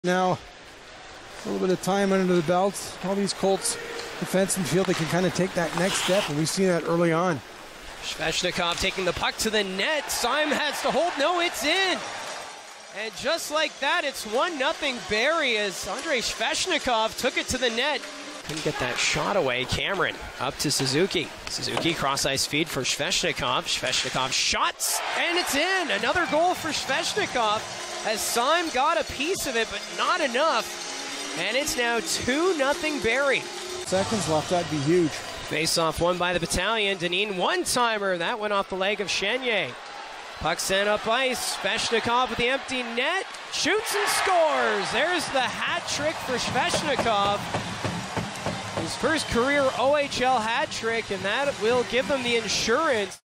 Now, a little bit of time under the belt. All these Colts defensemen feel they can kind of take that next step, and we've seen that early on. Svechnikov taking the puck to the net. Syme has to hold. No, it's in. And just like that, it's 1-0 Barrie as Andrei Svechnikov took it to the net. Couldn't get that shot away. Cameron up to Suzuki. Suzuki cross-ice feed for Svechnikov. Svechnikov shots, and it's in. Another goal for Svechnikov as Syme got a piece of it, but not enough. And it's now 2-0 Barrie. Seconds left, that'd be huge. Face-off won by the Battalion. Deneen one-timer. That went off the leg of Chenier. Puck sent up ice. Svechnikov with the empty net. Shoots and scores. There's the hat trick for Svechnikov. His first career OHL hat trick, and that will give them the insurance.